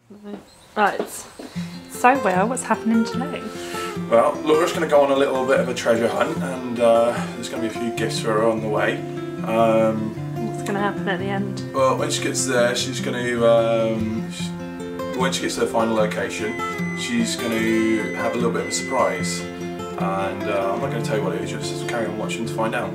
Right. So, Will, what's happening today? Well, Laura's going to go on a little bit of a treasure hunt, and there's going to be a few gifts for her on the way. What's going to happen at the end? Well, when she gets there, she's going to, when she gets to the final location, she's going to have a little bit of a surprise. And I'm not going to tell you what it is, you'll just carry on watching to find out.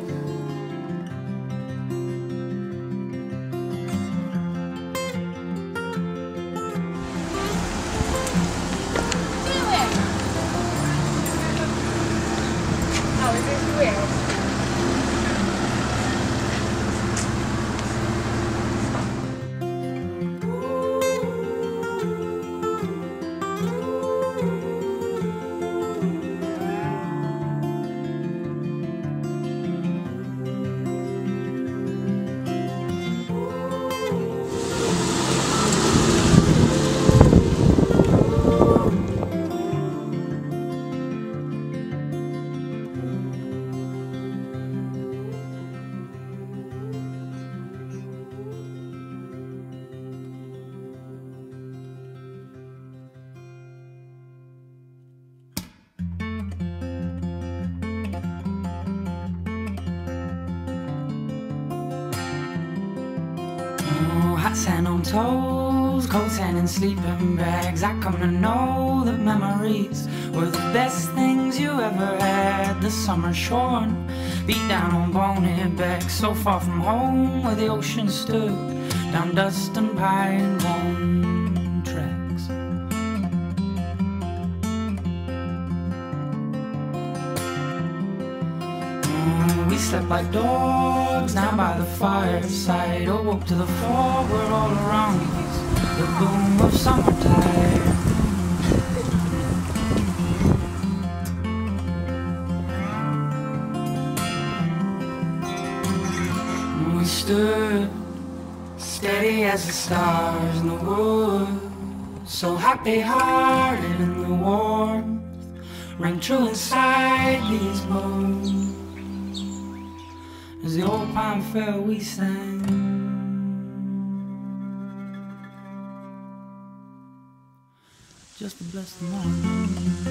Hot sand on toes, cold sand in sleeping bags. I come to know that memories were the best things you ever had. The summer shorn, beat down on bonehead backs, so far from home where the ocean stood, down dust and pine bone tracks. We slept like dogs down by the fireside, awoke to the fog where all around us the boom of summertime. We stood steady as the stars in the woods, so happy-hearted in the warmth rang true inside these bones. As the old pine fell, we sang. Just to bless the morning.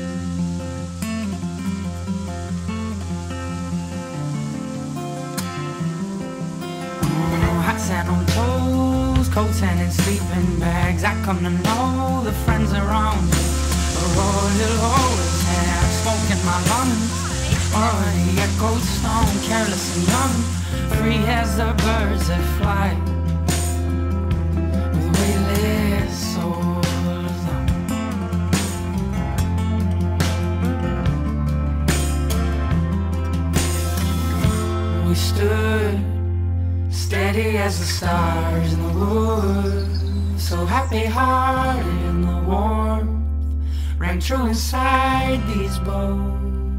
Hot sand on toes, cold sand in sleeping bags. I come to know the friends around me are all he'll always have. Smoke in my lungs, already echoed stone, careless and young, free as the birds that fly, with weightless souls on. We stood steady as the stars in the woods, so happy-hearted in the warmth rang true inside these bones.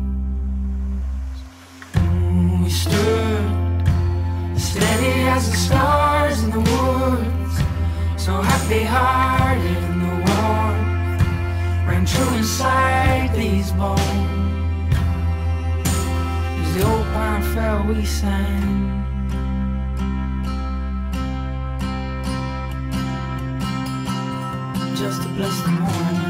We stood steady as the stars in the woods, so happy-hearted in the warmth rang true inside these bones. As the old pine fell, we sang. Just to bless the morning.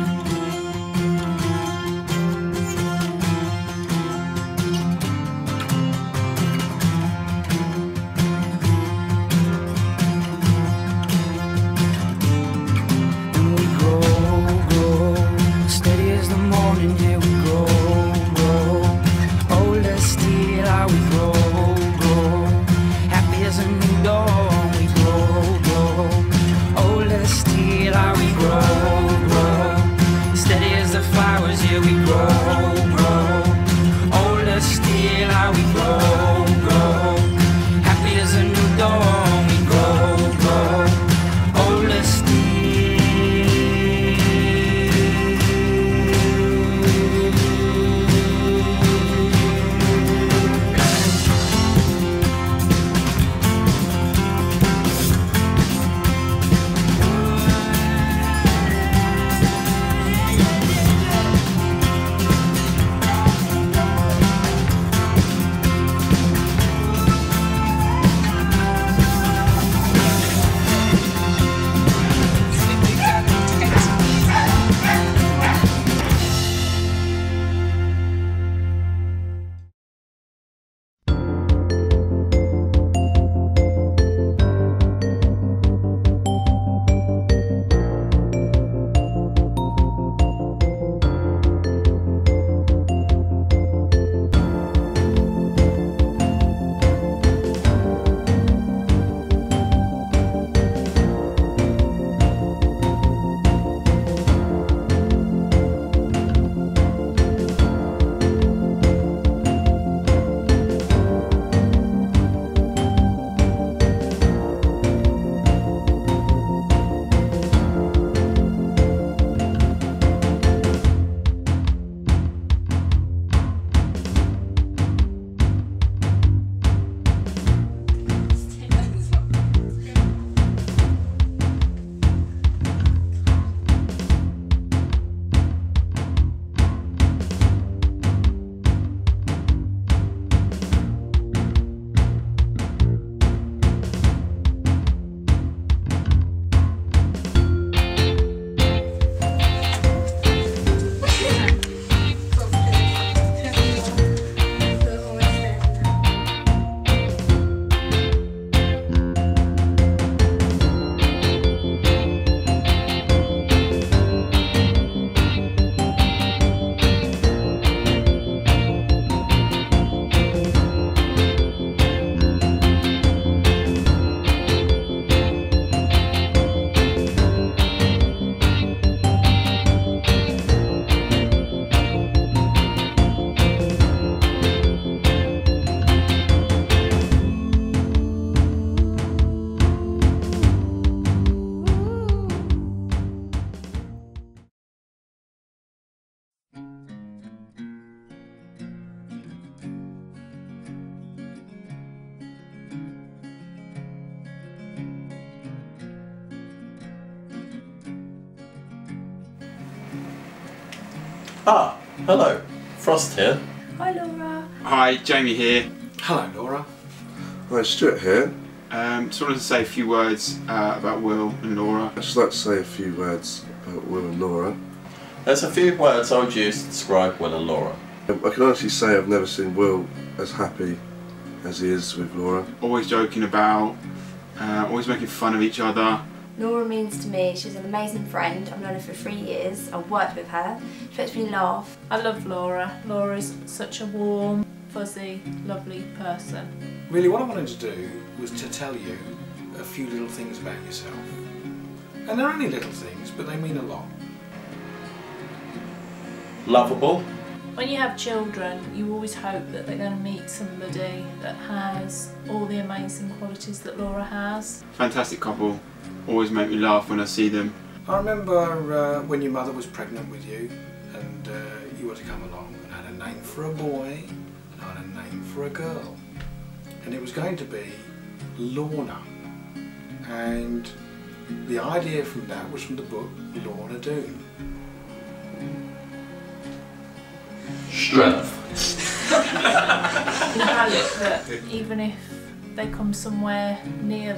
Ah, hello. Frost here. Hi, Laura. Hi, Jamie here. Hello, Laura. Hi, Stuart here. Just wanted to say a few words about Will and Laura. I'd just like to say a few words about Will and Laura. There's a few words I would use to describe Will and Laura. I can honestly say I've never seen Will as happy as he is with Laura. Always joking about, always making fun of each other. Laura means to me, she's an amazing friend. I've known her for 3 years. I've worked with her. She makes me laugh. I love Laura. Laura's such a warm, fuzzy, lovely person. Really, what I wanted to do was to tell you a few little things about yourself. And they're only little things, but they mean a lot. Lovable. When you have children, you always hope that they're going to meet somebody that has all the amazing qualities that Laura has. Fantastic couple. Always make me laugh when I see them. I remember when your mother was pregnant with you and you were to come along and had a name for a boy and a name for a girl. And it was going to be Lorna. And the idea from that was from the book Lorna Doone. Strength. You hope that even if they come somewhere near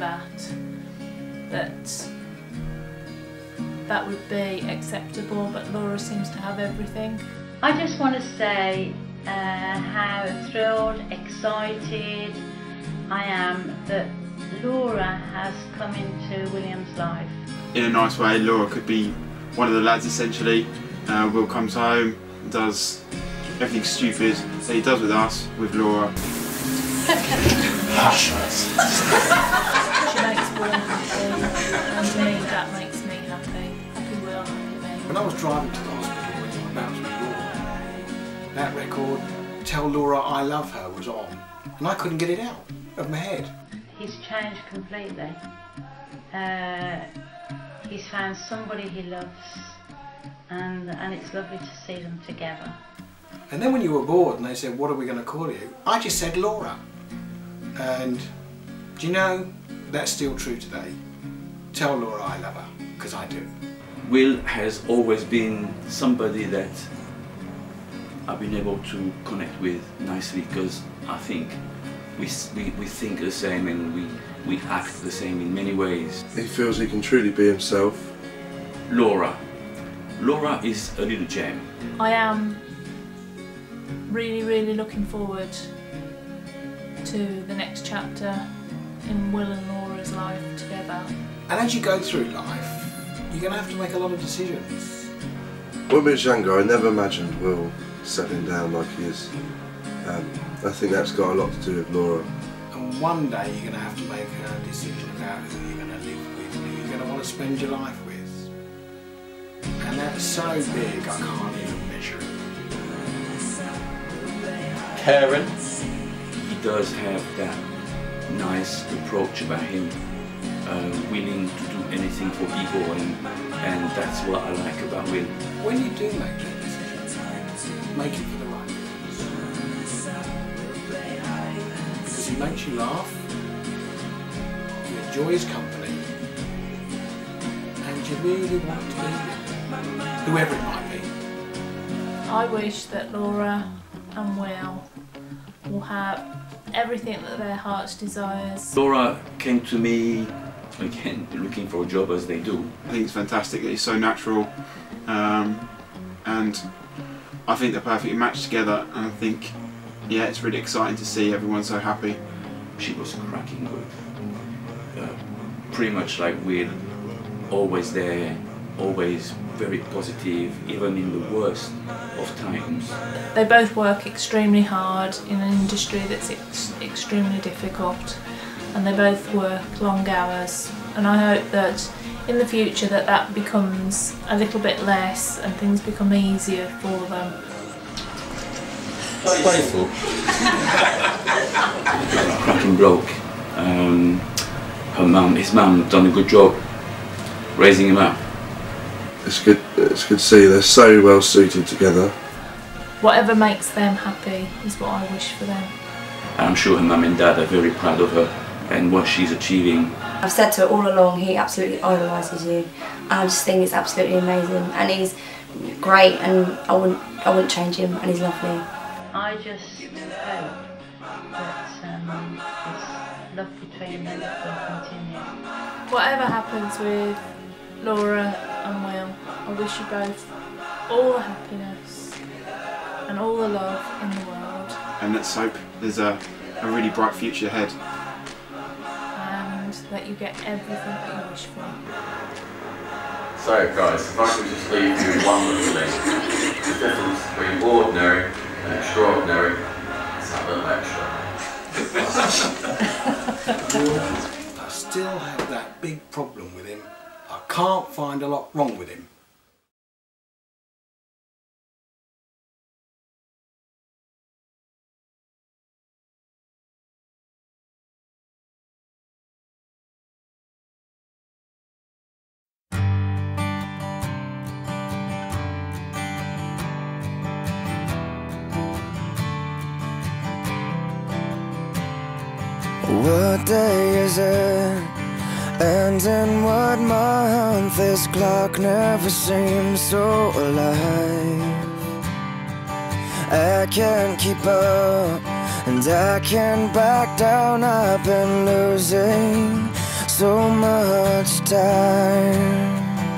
that would be acceptable, but Laura seems to have everything. I just want to say how thrilled, excited I am that Laura has come into William's life. In a nice way, Laura could be one of the lads essentially. Will comes home, does everything stupid that he does with us, with Laura. Hush. She makes Will happy, and to me that makes me happy. Happy Will, happy me. When I was driving to the hospital when you were about to be born, that record, Tell Laura I Love Her, was on. And I couldn't get it out of my head. He's changed completely. He's found somebody he loves, and it's lovely to see them together. And then when you were bored and they said, what are we going to call you? I just said Laura. And do you know, that's still true today. Tell Laura I love her, because I do. Will has always been somebody that I've been able to connect with nicely, because I think we think the same and we act the same in many ways. He feels he can truly be himself. Laura is a little gem. I am really looking forward to the next chapter in Will and Laura's life together. And as you go through life, you're going to have to make a lot of decisions. When we was younger, I never imagined Will settling down like he is. I think that's got a lot to do with Laura. And one day you're going to have to make a decision about who you're going to live with and who you're going to want to spend your life with. And that's so big, I can't even measure it. Caring. He does have that nice approach about him, willing to do anything for people, and that's what I like about Will. When you do make that decision, make it for the right reasons. Because he makes you laugh, you enjoy his company, and you really want to be with him, whoever it might be. I wish that Laura and will have everything that their hearts desires. Laura came to me, again, looking for a job as they do. I think it's fantastic that he's so natural, and I think they're perfectly matched together, and I think, yeah, it's really exciting to see everyone so happy. She was cracking good. Pretty much like Will, always there, always very positive, even in the worst of times. They both work extremely hard in an industry that's extremely difficult, and they both work long hours, and I hope that in the future that becomes a little bit less and things become easier for them. Playful. Cracking bloke. His mum done a good job raising him up. It's good to see they're so well suited together. Whatever makes them happy is what I wish for them. I'm sure her mum and dad are very proud of her and what she's achieving. I've said to her all along, he absolutely idolises you. And I just think it's absolutely amazing. And he's great, and I wouldn't change him, and he's lovely. I just hope that this love between them will continue. Whatever happens with Laura and Will, I wish you both all the happiness and all the love in the world. And let's hope there's a really bright future ahead. And that you get everything that you wish for. So guys, if I could just leave you with one little thing. The difference between ordinary and extraordinary is that little extra. I still have that big problem with him. I can't find a lot wrong with him. What day is it? And in what month? This clock never seems so alive. I can't keep up, and I can't back down. I've been losing so much time.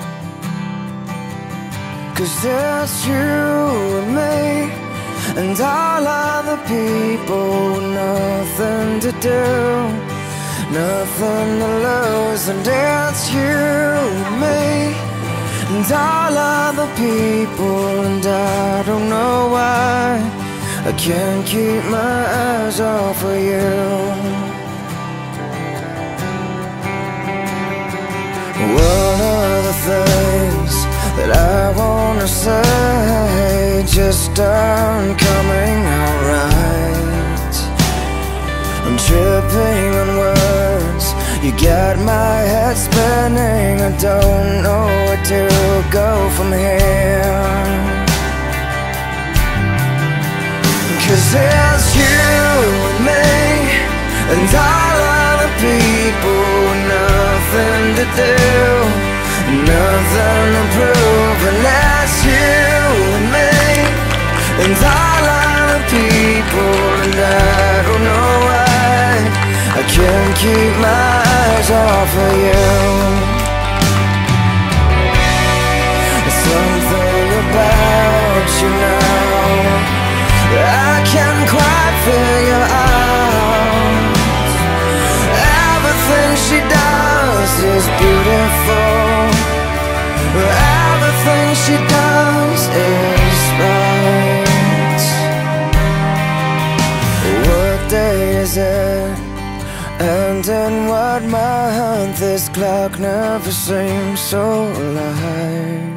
'Cause it's you and me, and all other people with nothing to do, nothing to lose. And it's you and me, and all other people. And I don't know why I can't keep my eyes off of you. What are the things that I wanna say just aren't coming out right? I'm tripping on words, you got my head spinning. I don't know where to go from here. 'Cause it's you and me, and all other people with nothing to do, nothing to prove. And that's you and me, and all other people. And I don't know why I can't keep my eyes off of you. There's something about you now that I can't quite figure out. Everything she does is beautiful. Everything she does is right. What day is it? And in what month? This clock never seems so alive.